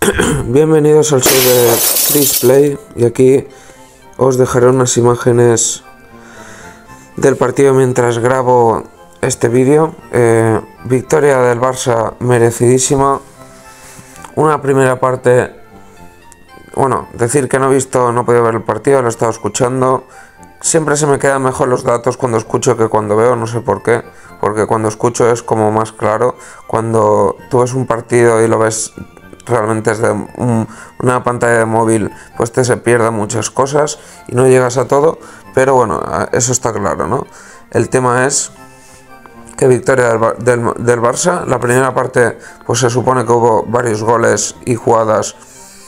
Bienvenidos al show de Chris Play, y aquí os dejaré unas imágenes del partido mientras grabo este vídeo. Victoria del Barça merecidísima. Una primera parte, bueno, decir que no he podido ver el partido, lo he estado escuchando. Siempre se me quedan mejor los datos cuando escucho que cuando veo, no sé por qué, porque cuando escucho es como más claro. Cuando tú ves un partido y lo ves realmente desde una pantalla de móvil, pues se pierden muchas cosas y no llegas a todo, pero bueno, eso está claro, ¿no? El tema es que victoria del Barça. La primera parte, pues se supone que hubo varios goles y jugadas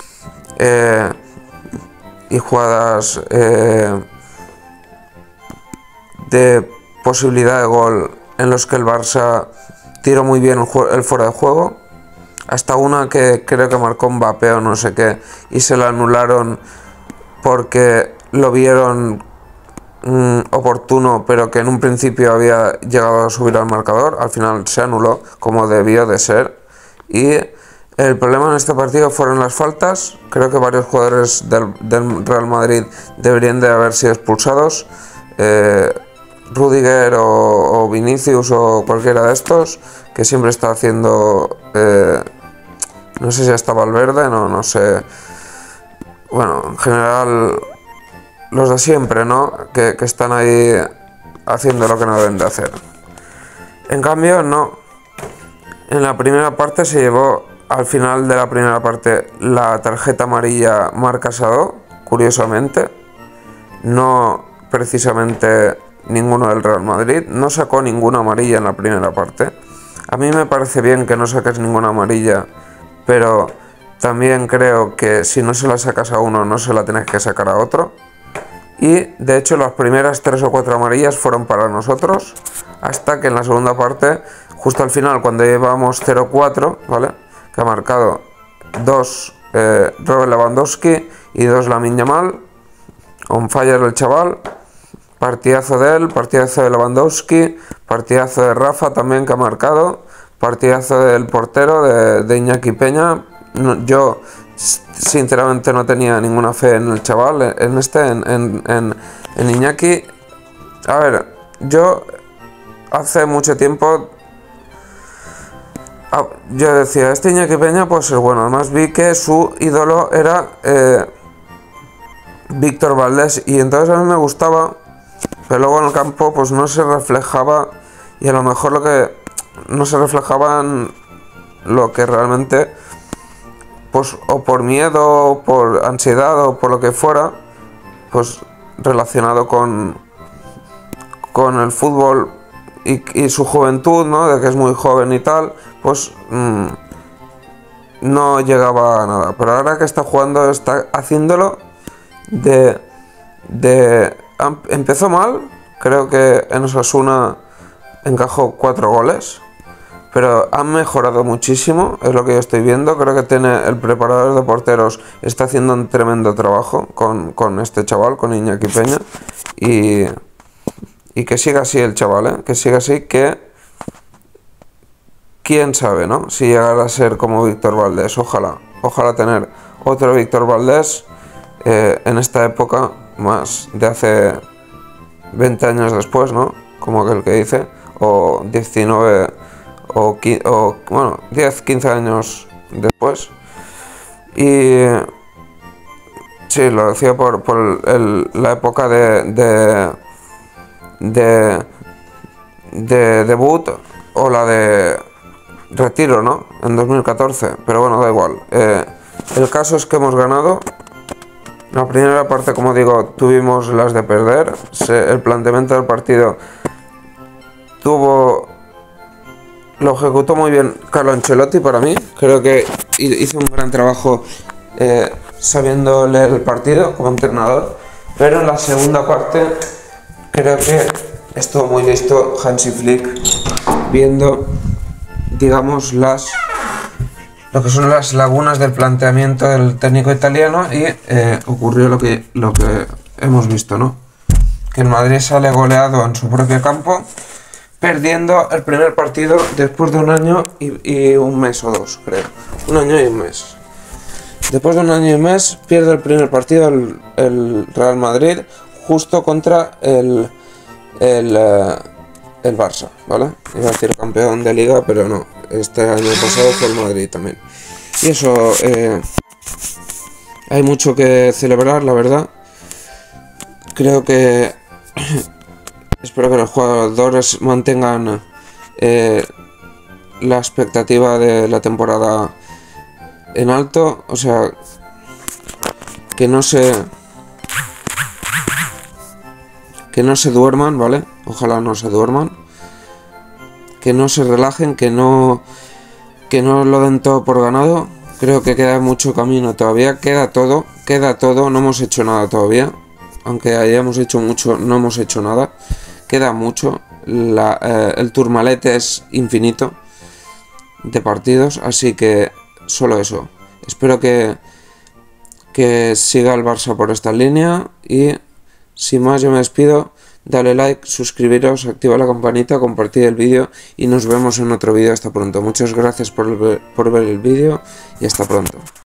de posibilidad de gol en los que el Barça tiró muy bien el fuera de juego, hasta una que creo que marcó Mbappé o no sé qué, y se la anularon porque lo vieron oportuno, pero que en un principio había llegado a subir al marcador. Al final se anuló como debió de ser, y el problema en este partido fueron las faltas. Creo que varios jugadores del Real Madrid deberían de haber sido expulsados. Rudiger o Vinicius o cualquiera de estos, que siempre está haciendo, no sé si hasta Valverde, no sé, bueno, en general los de siempre, ¿no? Que están ahí haciendo lo que no deben de hacer. En cambio, no. En la primera parte se llevó, al final de la primera parte, la tarjeta amarilla Marc Casado, curiosamente. No precisamente ninguno del Real Madrid. No sacó ninguna amarilla en la primera parte. A mí me parece bien que no saques ninguna amarilla, pero también creo que si no se la sacas a uno, no se la tienes que sacar a otro. Y de hecho las primeras 3 o 4 amarillas fueron para nosotros, hasta que en la segunda parte, justo al final, cuando llevamos 0-4, ¿vale?, que ha marcado 2 Robert Lewandowski y 2 Lamine Yamal, on fire el chaval, partidazo de él, partidazo de Lewandowski, partidazo de Rafa también, que ha marcado, partidazo del portero de Iñaki Peña. Yo sinceramente no tenía ninguna fe en el chaval, en Iñaki. A ver, yo hace mucho tiempo yo decía, este Iñaki Peña puede ser bueno. Además vi que su ídolo era Víctor Valdés, y entonces a mí me gustaba, pero luego en el campo pues no se reflejaba, y a lo mejor lo que no se reflejaba en lo que realmente, pues o por miedo, o por ansiedad, o por lo que fuera, pues relacionado con el fútbol y su juventud, ¿no?, de que es muy joven y tal, pues no llegaba a nada. Pero ahora que está jugando, está haciéndolo empezó mal. Creo que en Osasuna encajó 4 goles, pero han mejorado muchísimo, es lo que yo estoy viendo. Creo que el preparador de porteros está haciendo un tremendo trabajo con este chaval, con Iñaki Peña, y que siga así el chaval, que siga así, que quién sabe, ¿no?, si llegará a ser como Víctor Valdés. Ojalá tener otro Víctor Valdés en esta época, más de hace 20 años después, ¿no?, como aquel que dice, o 19 o bueno, 10, 15 años después. Y sí, lo decía por la época de debut, o la de retiro, ¿no?, en 2014, pero bueno, da igual. El caso es que hemos ganado. La primera parte, como digo, tuvimos las de perder. El planteamiento del partido lo ejecutó muy bien Carlo Ancelotti. Para mí, creo que hizo un gran trabajo sabiendo leer el partido como entrenador, pero en la segunda parte creo que estuvo muy listo Hansi Flick, viendo, digamos, lo que son las lagunas del planteamiento del técnico italiano, y ocurrió lo que hemos visto, ¿no?, que el Madrid sale goleado en su propio campo, perdiendo el primer partido después de un año y un mes o 2, creo. Un año y un mes. Después de un año y mes pierde el primer partido el Real Madrid justo contra el Barça, ¿vale? Iba a decir campeón de liga, pero no. Este año pasado fue el Madrid también. Y eso, hay mucho que celebrar, la verdad. Creo que espero que los jugadores mantengan la expectativa de la temporada en alto, o sea, que no se duerman, ¿vale? Ojalá no se duerman, que no se relajen, que no lo den todo por ganado. Creo que queda mucho camino todavía, queda todo, no hemos hecho nada todavía, aunque hayamos hecho mucho, no hemos hecho nada, queda mucho. El Tourmalet es infinito de partidos, así que solo eso. Espero que siga el Barça por esta línea y sin más yo me despido. Dale like, suscribiros, activa la campanita, compartid el vídeo y nos vemos en otro vídeo. Hasta pronto. Muchas gracias por ver el vídeo y hasta pronto.